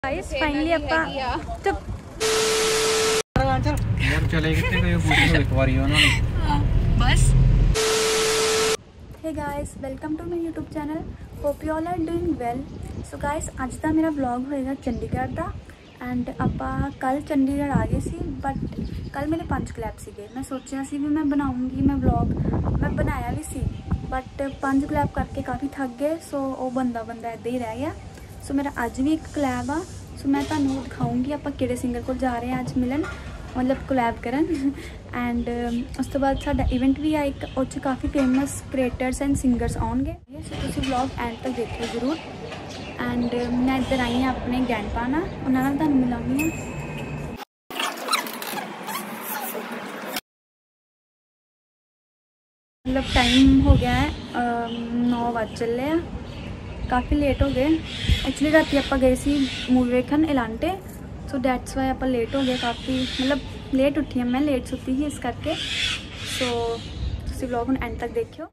Guys finally अपा चुप यार चले कितने को ये पूछो एक बार ही बस। Hey guys welcome to my YouTube channel, hope you all are doing well. So guys अज का मेरा व्लॉग होएगा चंडीगढ़ का एंड अपा कल चंडीगढ़ आ गए सी बट कल मेरे 5 क्लैप सीगे। मैं सोचा सी भी मैं बनाऊंगी मैं व्लॉग, मैं बनाया भी सी बट 5 क्लैप करके काफ़ी थक गए। सो वो बंदा इदा ही रह गया। सो मेरा अज भी एक क्लैब आ। सो मैं तुहानू दिखाऊंगी आप किहड़े सिंगर को जा रहे हैं अज मिलन, मतलब कोलैब करन। एंड उस तो बाद साडा इवेंट भी है एक, उस काफ़ी फेमस क्रिएटर्स एंड सिंगर्स आउणगे। सो तुसीं व्लॉग एंड तक देखियो जरूर। एंड मैं इधर आई हाँ अपने गैंड पाना, उन्होंने नाल तुहानू मिलांगी। मतलब टाइम हो गया है 9 बज चले हैं, काफ़ी लेट हो गए। एक्चुअली राती आप गए सी मूवी वेखन एलांटे, सो डैट्स वाई आप लेट हो गए काफ़ी, मतलब लेट उठी है मैं, लेट सुती ही इस करके। सो तुसीं व्लॉग हुण एंड तक देखियो।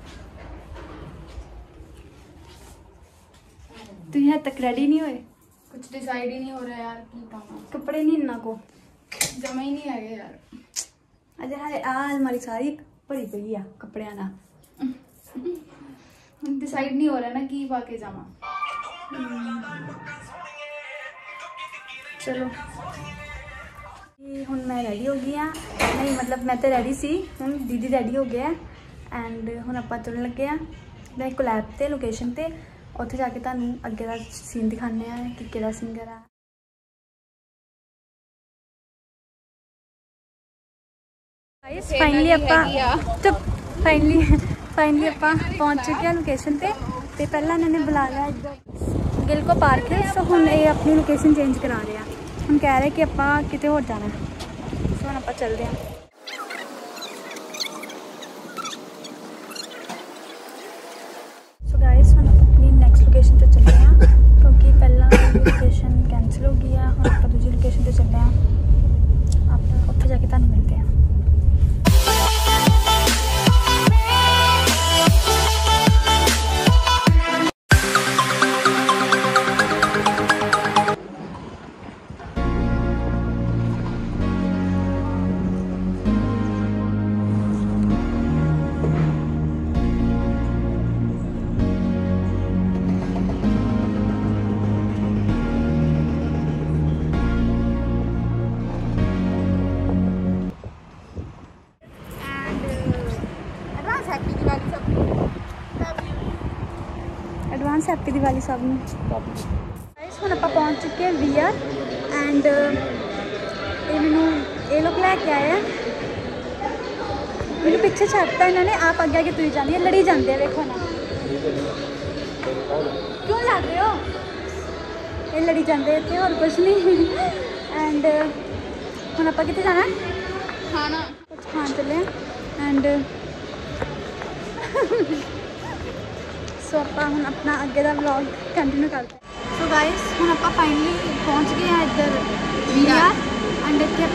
तुसीं हद तक रेडी नहीं हुए? कुछ डिसाइड ही नहीं हो रहा यार की पाना, कपड़े नहीं इन्ना को जमा ही नहीं है यार। अजे हाले आ अलमारी सारी भरी पई आ कपड़ियां ना, डिसाइड नहीं हो रहा ना की पाके जावा। चलो हुण मैं रेडी हो गई हाँ, नहीं मतलब मैं तो रेडी सी, हुण दीदी रेडी हो गया एंड हुण आपां चलण लगे हाँ मैं कोलैब ते लोकेशन ते, उत्थे जाके तुहानू अगे दा सीन दिखाने आ कि केड़ा सिंगर आ। गाइस फाइनली आपां चुप फाइनली आपां पहुंच चुके हैं लोकेशन ते पहला इन्होंने बुला लिया गिलको पार्क है। सो हुण ये अपनी लोकेशन चेंज करा रहे हैं, हम कह रहे कि आपां किते होर जाना। सो हुण आपां चलदे हैं। सो गाइस हुण अपनी नैक्सट लोकेशन ते चलते हैं क्योंकि पहला लोकेशन कैंसिल हो गई है। हुण आपां दूसरी लोकेशन ते चलते हैं, आप उत्थे जाके तुहानू मिलते हैं। एडवांस हैप्पी दिवाली सब नूं। गाइस हुण आपां पहुंच चुके हैं वीआर एंड ये मैनू ये लोग लैके आए हैं, मैनू पिछे छड्डता इन्होंने, आप आगे आगे तुरी जानी है, लड़ी जाते हैं। देखो ना क्यों लड़ रहे हो, ये लड़ी जाते इतने और कुछ नहीं। एंड हुण आपां कित्थे जाना खाना, कुछ खान चले एंड सो आप हम अपना अगे का व्लॉग कंटिन्यू करते हैं। सो गाइस हम आप फाइनली पहुंच गए हैं इधर वीआर एंड इतने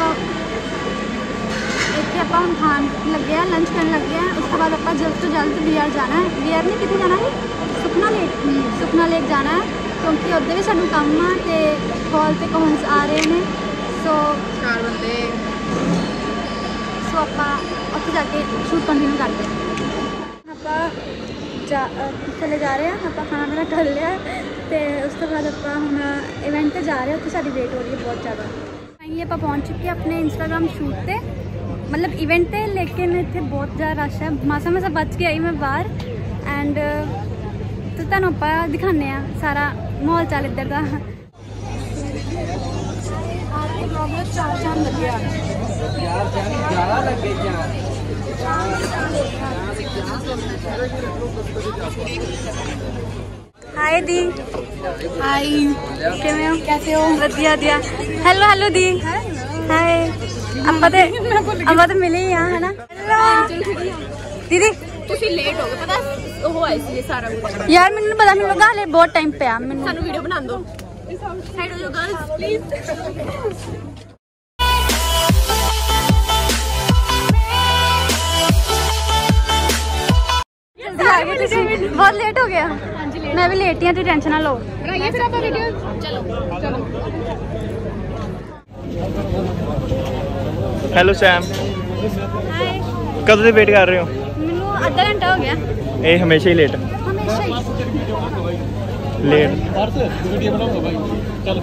आप खान लगे हैं, लंच करने लगे हैं। उसके बाद आप जल्द तो जल्द वीआर जाना है। वीआर नहीं कितने जाना है, सुखना लेक जाना है क्योंकि उधर भी सानू काम आ ते हॉल ते कॉन्स आ रहे हैं। सो 4 बंदे, सो आप उत्थे जाके शूट कंटिन्यू करते हैं। आप चले जा रहे हैं, आप खाना पीना कर लिया तो उस तो बाद आप हम इवेंट पर जा रहे हैं, उत्थे साडी वेट हो रही है बहुत ज़्यादा। फाइनली आप पहुँच चुके हैं अपने इंस्टाग्राम शूट पे, मतलब इवेंट पे, लेकिन इतने बहुत ज़्यादा रश है। मासा बच के आई मैं बाहर एंड तो तुहानू आप दिखाने सारा माहौल चाल इधर का। हाय दी, हाय किवें हो, कैसे हो? वधिया वधिया। हेलो हेलो दी, हाय। ਆਪਾਂ तो मिले ही हाँ है ना। दीदी ਤੁਸੀਂ ਲੇਟ ਹੋ ਗਏ, ਪਤਾ ਉਹ ਆਈ ਸੀ ਸਾਰਾ ਕੁਝ यार, मैंने पता नहीं लगा, हले बहुत टाइम पे आ। मैंने ਸਾਨੂੰ ਵੀਡੀਓ ਬਣਾ ਦਿਓ, ਸਾਈਡ ਹੋ ਜਾਓ गर्ल्स प्लीज। बहुत लेट हो गया। हाँ जी मैं भी लेटी हूँ, तुम टेंशन ना लो। बनाइए फिर आप वीडियो। चलो चलो। Hello Sam, hi. कदों ਦੀ ਵੇਟ ਕਰ ਰਹੇ ਹੋ? ਮੈਨੂੰ ਅੱਧਾ ਘੰਟਾ ਹੋ ਗਿਆ। ਇਹ ਹਮੇਸ਼ਾ ਹੀ ਲੇਟ ਹਮੇਸ਼ਾ ਹੀ ਲੇਟ। वीडियो बनाऊंगा भाई चल।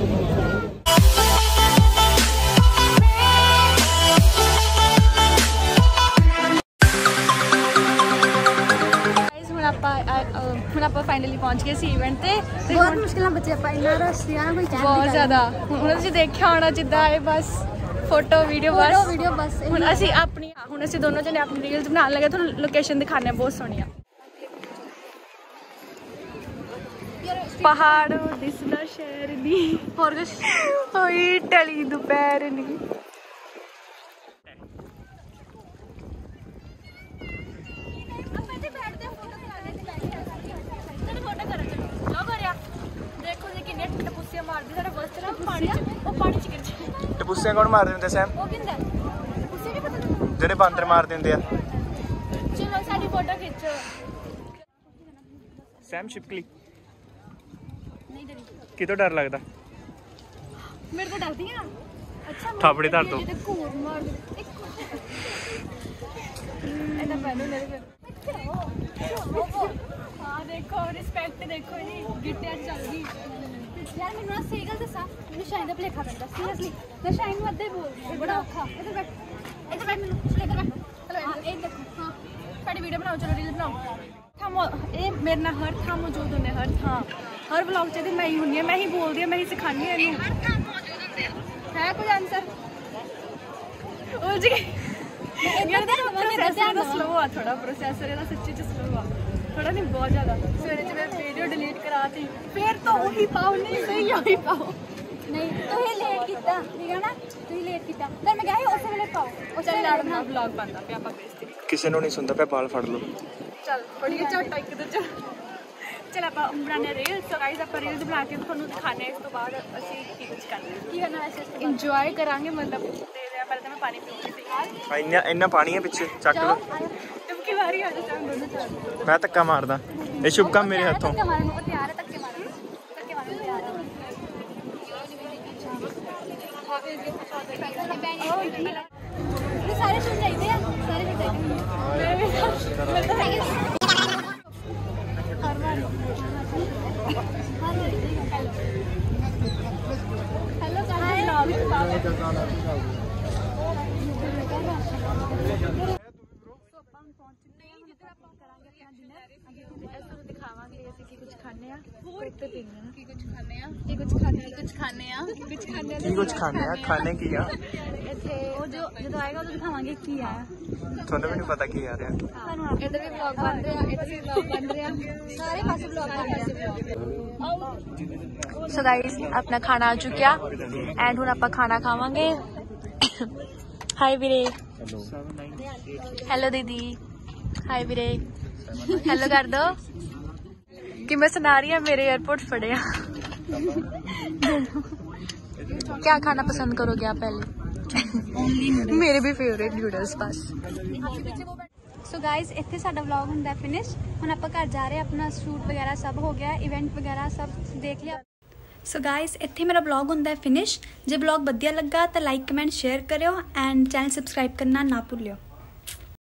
ਹੁਣ ਆਪਾਂ ਫਾਈਨਲੀ ਪਹੁੰਚ ਗਏ ਸੀ ਇਵੈਂਟ ਤੇ ਬਹੁਤ ਮੁਸ਼ਕਿਲਾਂ ਬੱਚੇ ਆਪਾਂ ਇੰਨਾ ਰਸ਼ ਸੀ ਨਾ, ਕੋਈ ਬਹੁਤ ਜ਼ਿਆਦਾ। ਹੁਣ ਤੁਸੀਂ ਦੇਖਿਆ ਹੋਣਾ ਜਿੱਦਾਂ ਇਹ ਬਸ ਫੋਟੋ ਵੀਡੀਓ ਬਸ ਹੁਣ ਅਸੀਂ ਦੋਨੋਂ ਜਣੇ ਆਪਣੀ ਰੀਲਸ ਬਣਾਉਣ ਲੱਗੇ। ਤੁਹਾਨੂੰ ਲੋਕੇਸ਼ਨ ਦਿਖਾਣੇ ਬਹੁਤ ਸੋਹਣੀਆਂ। ਪਹਾੜ ਦਿਸਦਾ ਸ਼ਹਿਰ ਦੀ ਹੋਰ ਕੁਛ ਹੋਈ ਟਲੀ ਦੁਪਹਿਰ ਨੀ। ਟਪੂਸੀਆਂ ਕੌਣ ਮਾਰਦੇ ਹੁੰਦੇ ਸੈਮ? ਜਿਹੜੇ ਬਾਂਦਰ ਮਾਰਦੇ ਹੁੰਦੇ ਆ। ਚਲੋ ਸਾਡੀ ਫੋਟੋ ਖਿੱਚੋ। ਸੈਮ ਛਿਪਕਲੀ ਕਿਤੋਂ ਡਰ ਲੱਗਦਾ? ਮੇਰੇ ਤੋਂ ਡਰਦੀ ਆ। ਅੱਛਾ ਥਾਪੜੇ ਧਰ ਦੋ। ਘੂਰ ਮਾਰ ਦੇ ਇਹਦਾ ਪਹਿਲੋਂ ਮੇਰੇ ਹਾਂ ਦੇਖੋ ਰਿਸਪੈਕਟ ਦੇਖੋ ਜੀ ਗਿੱਟਿਆਂ ਚੱਲ ਗਈ ਯਾਰ। ਮੈਨੂੰ ਨਾ ਸਹੀ ਗੱਲ ਦੱਸਾਂ, ਮੈਨੂੰ ਸ਼ਾਇਦ ਭੁਲੇਖਾ ਪੈਂਦਾ ਸੀਰੀਅਸਲੀ। ਮੈਂ ਸ਼ਾਇਦ ਨੂੰ ਅੱਧੇ ਹੀ ਬੋਲਦੀ ਹਾਂ, ਬੜਾ ਔਖਾ। ਇੱਧਰ ਬੈਠ ਮੈਨੂੰ ਇੱਧਰ ਬੈਠ। ਚਲੋ ਇਹ ਦੇਖੋ। ਹਾਂ ਸਾਡੀ ਵੀਡੀਓ ਬਣਾਓ, ਚਲੋ ਰੀਲ ਬਣਾਓ। ਇਹ ਮੇਰੇ ਨਾਲ ਹਰ ਥਾਂ ਮੌਜੂਦ ਹੁੰਦੇ, ਹਰ ਥਾਂ ਹਰ ਵਲੌਗ 'ਚ ਮੈਂ ਹੀ ਹੁੰਦੀ ਹਾਂ, ਮੈਂ ਹੀ ਬੋਲਦੀ ਹਾਂ, ਮੈਂ ਹੀ ਸਿਖਾਉਂਦੀ ਹਾਂ ਇਹਨੂੰ। ਹੈ ਕੋਈ ਆਨਸਰ? ਉਲਝ ਗਈ ਯਾਰ। ਸਲੋ ਆ ਥੋੜਾ ਪ੍ਰੋਸੈਸਰ ਇਹਦਾ, ਸੱਚੀ 'ਚ ਸਲੋ ਆ ਥੋੜਾ ਨਹੀਂ, ਬਹੁਤ ਜ਼ਿਆਦਾ। ਸਵੇਰੇ ਚ ਮੈਂ ਵੀਡੀਓ ਡਿਲੀਟ ਕਰਾਤੀ, ਫਿਰ ਤਾਂ ਉਹੀ ਪਾਓ। ਨਹੀਂ ਸਹੀ ਉਹੀ ਪਾਓ। ਨਹੀਂ ਤੁਸੀਂ ਲੇਟ ਕੀਤਾ, ਠੀਕ ਹੈ ਨਾ? ਤੁਸੀਂ ਲੇਟ ਕੀਤਾ ਤਾਂ ਮੈਂ ਕਿਹਾ ਸੀ ਉਸੇ ਵੇਲੇ ਪਾਓ। ਚੱਲ ਲੜ ਨਾ ਵਲੌਗ ਬਣਦਾ ਪਿਆ, ਆਪਾਂ ਬੇਇੱਜ਼ਤੀ ਕਿਸੇ ਨੂੰ ਨਹੀਂ ਸੁਣਦਾ ਪਿਆ, ਬਾਲ ਫੜ ਲਓ। ਚੱਲ ਬੜੀ ਝਟਾ ਇੱਕ ਦੂਜੇ। ਚਲ ਆਪਾਂ ਬਣਾਉਂਦੇ ਰੀਲ। ਸੋ ਗਾਈਜ਼ ਆਪਾਂ ਰੀਲਸ ਬਣਾ ਕੇ ਤੁਹਾਨੂੰ ਦਿਖਾਉਂਦੇ ਹਾਂ। ਇਸ ਤੋਂ ਬਾਅਦ ਅਸੀਂ ਕੀ ਕੁਝ ਕਰਨਾ ਹੈ, ਕੀ ਕਰਨਾ ਵੈਸੇ ਇੰਜੋਏ ਕਰਾਂਗੇ। ਮਤਲਬ ਦੇ ਰਿਹਾ ਪਹਿਲਾਂ ਤਾਂ ਮੈਂ ਪਾਣੀ ਪੀਉਂਗੀ ਫਿਲਹਾਲ। ਇੰਨਾ ਪਾਣੀ ਹੈ ਪਿੱਛੇ, ਚੱਕ ਲਓ। ਟੁਮਕੀ ਵਾਰੀ ਆ ਜਾ ਦੋਨੋਂ ਚੱਲ। ਮੈਂ ਧੱਕਾ ਮਾਰਦਾ, ਇਹ ਸ਼ੁਭਕਮ ਮੇਰੇ ਹੱਥੋਂ। ਧੱਕੇ ਮਾਰਨ ਨੂੰ ਤਿਆਰ ਹੈ, ਧੱਕੇ ਮਾਰਨ ਨੂੰ ਤਿਆਰ ਹੈ। ਸਾਰੇ ਸ਼ੂਟ ਚਾਹੀਦੇ ਆ, ਸਾਰੇ ਸ਼ੂਟ ਚਾਹੀਦੇ। दिखावांगे ऐसे की कुछ खाने आ ਤੇ ਪੀਣੇ ਆ, ਕੀ ਕੁਝ ਖਾਣੇ ਆ, ਕੀ ਕੁਝ ਖਾਣੇ ਆ, ਕੁਝ ਖਾਣੇ ਆ, ਕੁਝ ਖਾਣੇ ਆ, ਕੀ ਕੁਝ ਖਾਣੇ ਆ, ਖਾਣੇ ਕੀ ਆ ਇੱਥੇ। ਉਹ ਜੋ ਜਦੋਂ ਆਏਗਾ ਉਦੋਂ ਦਿਖਾਵਾਂਗੇ ਕੀ ਆਇਆ। ਤੁਹਾਨੂੰ ਵੀ ਨਹੀਂ ਪਤਾ ਕੀ ਆ ਰਿਹਾ। ਇੱਧਰ ਵੀ ਵਲੌਗ ਬਣ ਰਿਹਾ, ਇੱਧਰ ਵੀ ਵਲੌਗ ਬਣ ਰਿਹਾ, ਸਾਰੇ ਪਾਸੇ ਵਲੌਗ ਬਣ ਰਿਹਾ। ਸੋ ਗਾइस अपना खाना आ चुका एंड ਹੁਣ ਆਪਾਂ ਖਾਣਾ ਖਾਵਾਂਗੇ। ਹਾਈ ਵੀਰੇ, ਹੈਲੋ ਦੀਦੀ, ਹਾਈ ਵੀਰੇ, ਹੈਲੋ ਕਰ ਦੋ। कि मैं सुना रही हूँ मेरे एयरपोर्ट फटे। क्या खाना पसंद करोगे आप पहले? मेरे भी फेवरेट नूडल्स बस। सो गाइज इत्थे साडा व्लॉग हुंदा फिनिश। हुण आपां घर जा रहे, अपना शूट वगैरह सब हो गया, इवेंट वगैरह सब देख लिया। सो गाइज इत्थे मेरा व्लॉग हुंदा फिनिश। जे व्लॉग वधिया लगा तो लाइक कमेंट शेयर करियो एंड चैनल सबसक्राइब करना ना भूलियो।